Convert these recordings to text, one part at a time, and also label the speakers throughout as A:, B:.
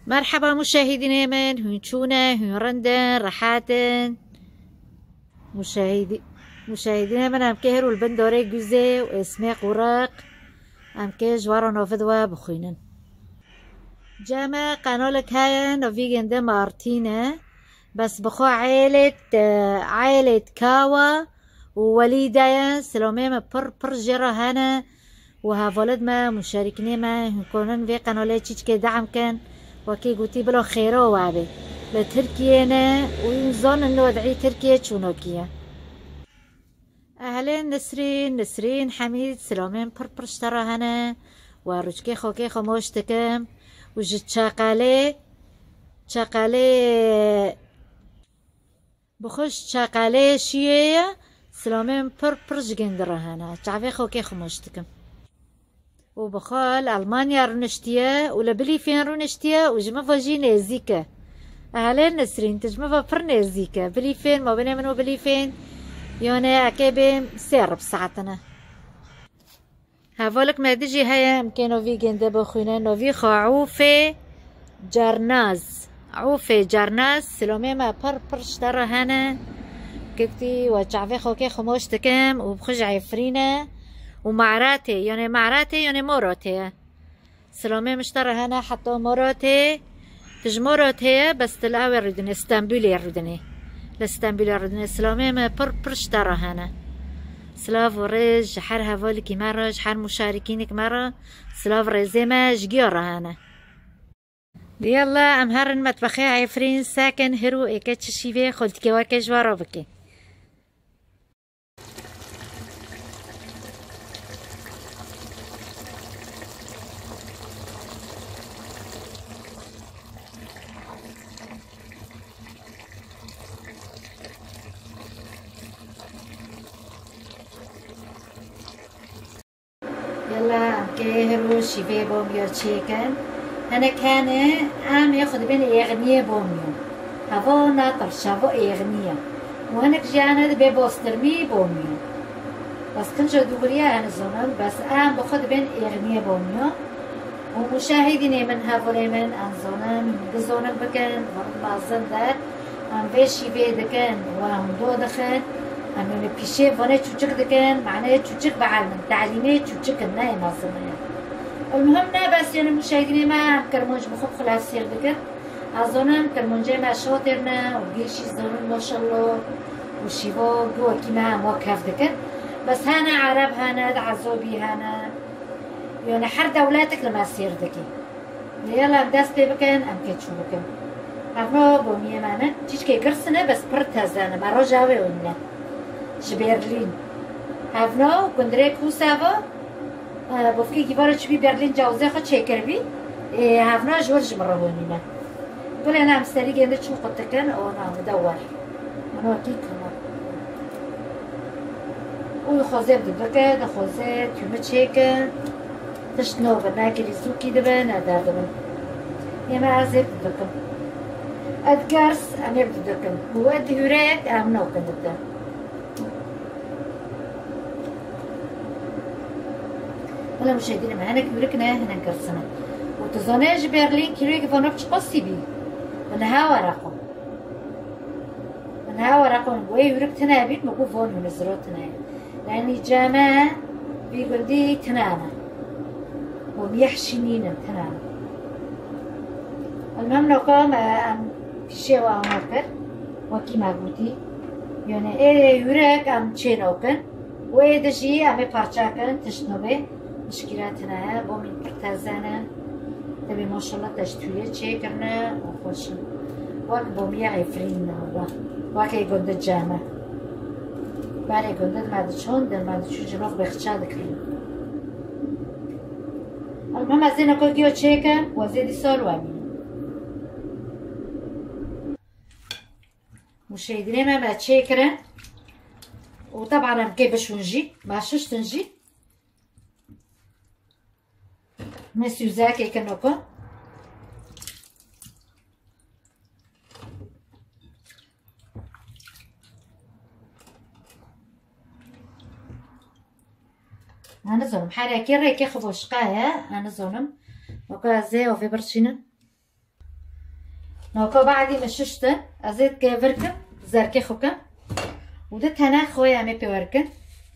A: مرحبا مشاهدينا من هونشونا هونرندن رحاتن مشاهدينا من امكهرو البندوري جوزي واسمي قراق امكه جوارا نوفدوا بخوينن جامع قانولك هاي نوفيجن ده مارتينا بس بخو عائلة كاوا ووليدايا سلوميما بر جرا هانا وهافولد ما مشاركين ما هنكونن في قناة تشيك دعم كان وكي قلتي بلو خيرو وابي لتركيا ونظن انه ادعي تركيا شونوكيا اهلين نسرين حميد سلامين برشترى هنا ورجكي خوكي خموشتكم وجد شاقالي بخش شاقالي شيئة سلامين برجندرى هنا تعرفي خوكي خموشتكم وبخال ألمانيا رونشتيا ولا بلي فين رونشتيا وجمع فاجي نازيكا أهلين نسرين تجمع فر نازيكا بلي فين ما بين منو بلي فين يونا أكيبي سير بساعتنا هافولك ما دجي هيا مكانو في جندا بخونا نوفي خو عوفي جارناز سلومي ما برشترى هنا كتي وجعفي خوكي خموشتكم وبخج عفرينا ومعراتي يعني مراتي سلامي مشترى هنا حتى مراتي تجمراتي بس تلاوي ردني اسطنبولي ردني لاسطنبولي ردني سلامي ما برشترى هنا سلاف وريج حر هفولك مرة حر مشاركينك مرة سلاف ريزيما جيارة هنا يلا امهرن مطبخي عفرين ساكن هرو ايكاتش شيفي خلتكي واكش ورابكي يلا كهرو شيفي بوميو تشيكن أنا كان ياخد بين إغنية بوميو هذا ناطر شافو إغنية وهناك جانا ببوسترمي بوميو بس كنت دوريا أنا زونم بس باخد بين إغنية بوميو ومشاهدين من هافولي من زونم بكن بعضن دار في شيفي دكن وهم دو دخن أنا بيشي فانا تشوشك دكان معناه تشوشك بعلم تعليمي تشوشك الناي مصنع المهم بس يعني مشاهديني ما كرمونج بخوب خلاص يصير دكان أظنم كرمونجي ما شاطرنا وجيشي زونم ما شاء الله وشيفو جوا كيما موقف دكان بس هنا عرب هنا عزوبي هنا يعني حر دولاتك لما يصير دكي يلا دست بكن أم كتشو بكن عفوا بومية معنا تيجي كي قرصنا بس برتزانا ما رجعوا ونا برلين هفنو كندري كوسافا بوفكي كبار تشبي برلين جاوزة خد شكر بي هفنو جورج مرهونينا قول أنا مستري جند شو قطكن أو أنا مدور أنا أكيد كنا وخوزة بدك خوزة تيوم تشيكن تشنو بناكل يسوكي دبن هذا دبن يا ما عزب بدكم أدقرس أمير بدكم هو أدهورات أمنو كندتا ولا مشاهدين معنا كيوركنا هنا نكرسنا وتظناش برلين كيوريك فانوكش قصي بي من ها ورقم وي يورك تنابيت مكو فون من زروتنا لأني جامعة بيقول دي تنانا وميحشنين تنانا المهم لو قام بشي وامركر وكي ما قلتي يعني ايه يورك ام تشين اوكن ويه دجي امي بارچاكن تشنوبه مشكلاتنا بو من برتازانا تبي ما شاء الله تشتوية تشيكرنا وخوشن واك بومي عفرين واكي قند الجامع بالي قند مادشون در مادشون جنوف بخشا دكرين المهم ازين اكو جيو تشيكن وزيدي سول وامين مشاهدينا ما تشيكرن وطبعا مكيفاش ونجي ما شوش تنجي مسيو زاكي كنوكو أنا زونم حالا كي راكي خفوش قايا أنا زونم وكا زي وفي برشينن ناكو بعدي مششتن ازيت كيفركم زركي خوكم ودت هنا خويا مي بيوركن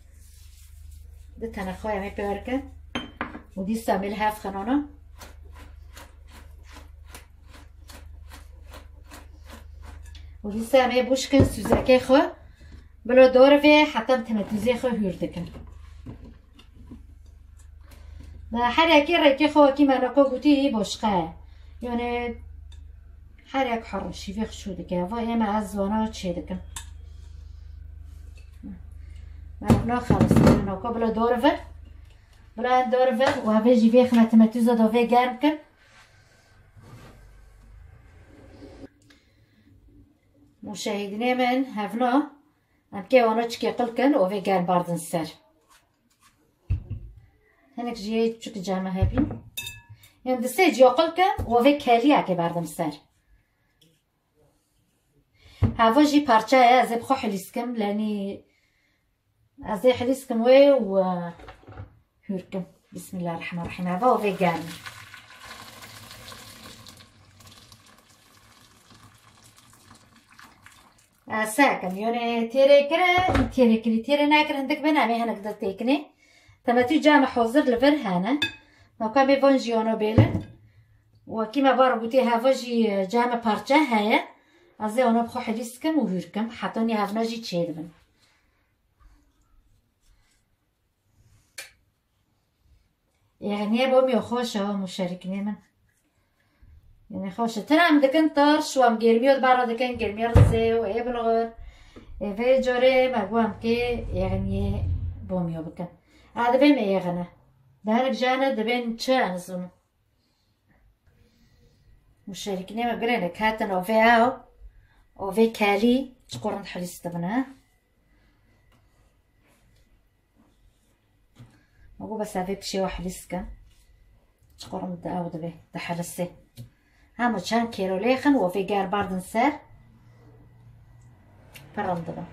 A: دت هنا خويا مي بيوركن ودي استعمل هاف خنانه ودي استعمل بوشكن سوزاكي خو بلا دور في حتى متمتزي خو هيردكن ما حركي ركي خو كيما ناكو قوتي بوشقه يعني حرك حر شي شو دكه وای ما از وانا چه دکم ما خلاص انا قبل دورفر بلا دورفر و هفه جیوی خمت متوزا دوه گرم کن مشاهدین من هفنا ام که وانا چکی قل کن و هفه گرم باردن سر هنک جیه چک جامعه هبین یم دسته جیو قل کن و هفه کلیه که باردن سر هوا جي بارچه از بخو حليسكم لاني از حليسكم وي و هوركم بسم الله الرحمن الرحيم هوا فيجان ساكن يعني تيري ناكر عندك بنامي هنقدر تيكني تماتي جامع حوزر لفر هانا وكامي فونجيونو بيلن وكيما باربوتي هوا جي جامع بارچه هاي از اونو بخو حلیسکم و هورکم حتی نی هفنا جی چه دبن يعني بومي خوشه مشاركني من يعني خوشه تنام دكن طرش وام گرمیاد برا دكن گرمیار زه و ای بلغر في جوره مگوام که يعني بومي بكن هذا بهم ايغنه دهنك جانا دبن چه انزون مشاركني ما قرينك هاتن او في او وفي كالي تقورن حليس دبنا مقو بس هفي بشي وحليسكا تقورن داو دبي دحلسي هامو چان كيلو ليخن وفي قار باردن سار فرن دبا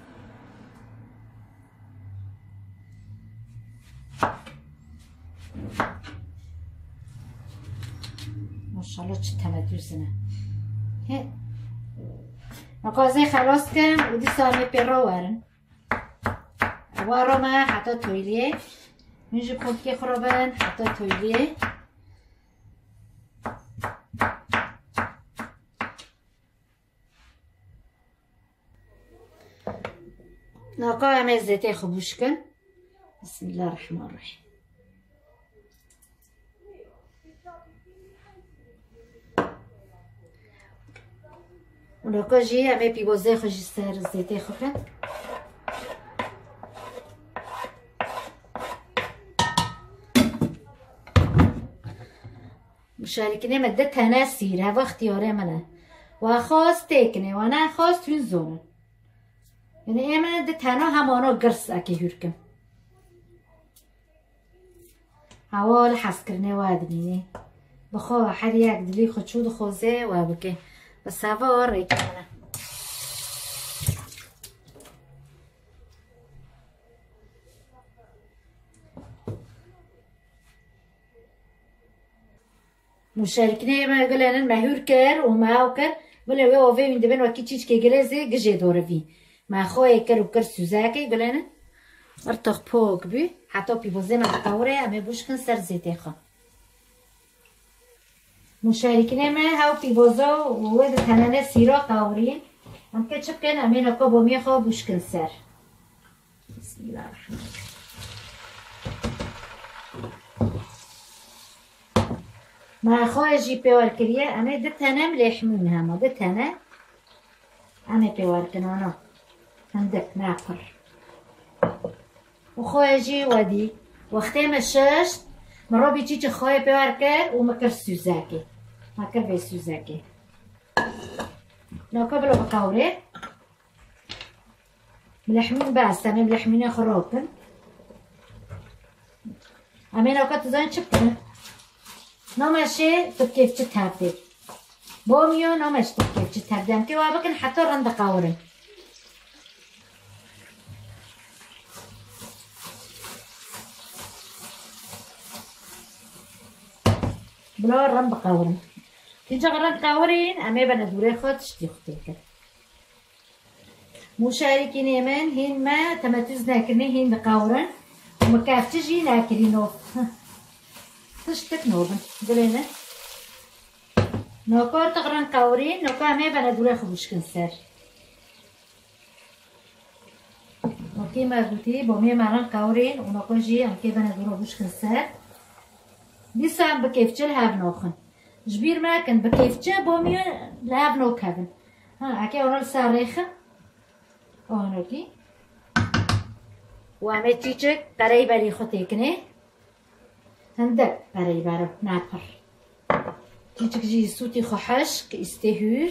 A: ما شاء الله چه تمدوزنه هي مقازي خلاص كم ودي سامي بيرو وارن وارو ما حتى تويليه نجي كونتي خربان حتى تويليه ناقا ما زيتي خبوشكن بسم الله الرحمن الرحيم وناكا جي امي بيبوزي خوشي سر زيتي خوكا مشاركني مدت هنا سير هوا اختياري منه وخواست تيكني وانا خواست في الزون يعني ايما دت هنا همانا قرص اكي هوركم هوا لحس كرني وادنيني بخوا حريك دلي خدشود خوزي وابكي بس هوا وريك انا مشاركني ما قال انا مهور كر وما كر ولا هو في من دبن وكي تشيش كي جلازي جي دور في ما خويا كر وكر سوزاكي قال انا ارتخ بوك بي حتى بي بوزينا الطوري امي بوش كن سر زيتي خا مشاركين ما هاو بي بوزو وود تنانه سيرا قاورين ام كتشب كان امي نكو بومي خا بوش كن سر بسم الله الرحمن الرحيم ما خويا جي بيور كريا امي دت انا مليح منها ما دت انا امي بيور كنانا عندك ناقر وخويا جي ودي وقتی مشش مرا بیچی چه خواه پیور کرد و مکر سوزاکی مکر به سوزاکی ناکا بلا بقوره ملحمین بس تمام ملحمین خراکن اما ناکا تزاین چه بکنه نامشه تو کیف چه تبدیل بامیو نامش تو کیف چه تبدیل که و بکن حتی رند قوره بلا رم بقاورن اینجا قرار قورین اما بنا دوره خود شتی خودی کرد مشاركين من هين ما تمتز ناكرني هين قورن وما كافتجي ناكرينو تشتك نوبن قولينا نوكور تقرن قورين نوكا ما بنا دوره خبوش كنسر نوكي ما قلتي بومي مارن قورين ونوكو جي امكي بنا دوره خبوش كنسر بيسام بكيفتش الهاف نوخن جبير ما كان بكيفتش بومي الهاف نوك هافن ها اكي ورا الصاريخه اونوكي وامي تيجك قريبا لي خوتيكني هندك قريبا رو نابر تيجك جي صوتي خوحش كاستهور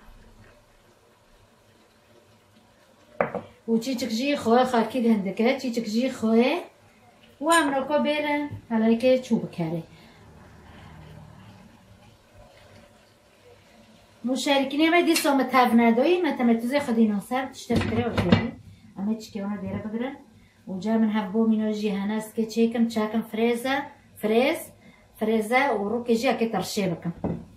A: وتيجك جي خوي خاكيد هندك تيجك جي خوي وامنوكو بيلا هلايكي تشوبك هاري مشاركين ما دي صومت هافنا دوي ما تمتزي خدينا صار تشتفكري وكذي اما تشكي وانا دايره بقرن وجا من هبو منو جي هناس كي تشيكم تشاكم فريزا وروكي جي كي ترشيبكم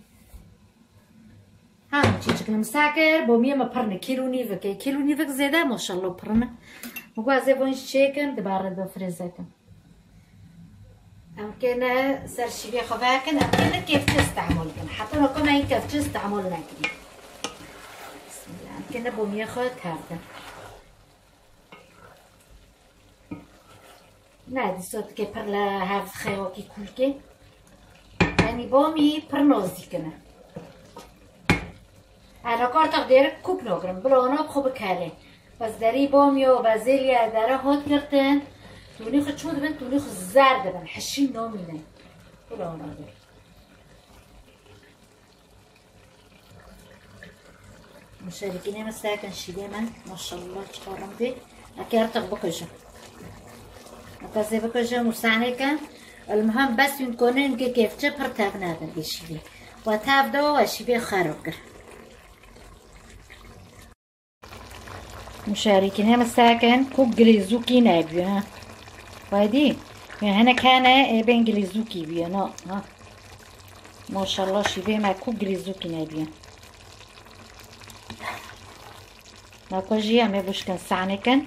A: ها تشيك المساكر بوميه ما برنا كيلو نيفك زياده ما شاء الله برنا وقازي بونش تشيكم تبارد فريزاكم أمكن سرشي بيا خفاكن أمكن كيف تستعملكن حتى لو كنا كيف تستعملنا كذي بسم الله أمكن بوم ياخد هذا نادي صوت كي برلا هذا خيو كي كلكي يعني بومي برنوزي كنا أنا كارت أقدر كوب نوكرم بلونا بخوبك هالي بس داري بومي وبازيليا دارا هوت كرتن توني خد شو دبن توني خد زار دبن حشين نومينا ولا نادر مشاركين مساكن شيلمان ما شاء الله تكرم بي أكيرتك بكجة أكازي بكجة مساعدة المهم بس يكونن كيف تبر تابنا هذا الشيء وتابدو وشيء خارق مشاركين مساكن كوب جليزوكي نابيو وهذه هنا كان بانجليزوكي بينا ها ما شاء الله شيفي مع كوب جليزوكي نابيو ما كوجي امي بوش كان سعنكن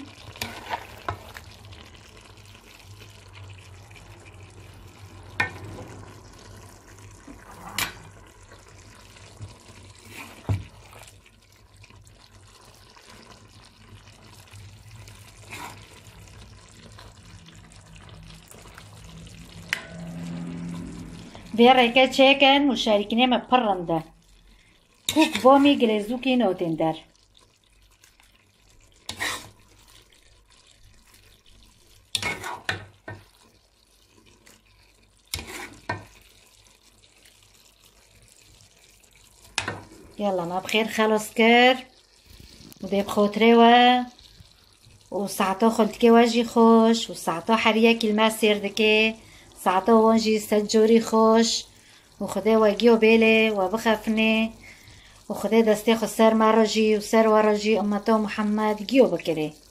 A: Verrei چeken مشاركين ما برنده كوك بومي جليزوكي نوتندر يلا ما بخير خلاص كر وديب خوتريوه وساعتو خلتكي واجي خوش وساعتو حريه كلمه سيردكي ساعتو وانجي سجوري خوش وخده واجيو بيلي وبخفني وخده دستي خو سر مراجي وسر وراجي امتو محمد جيو بكري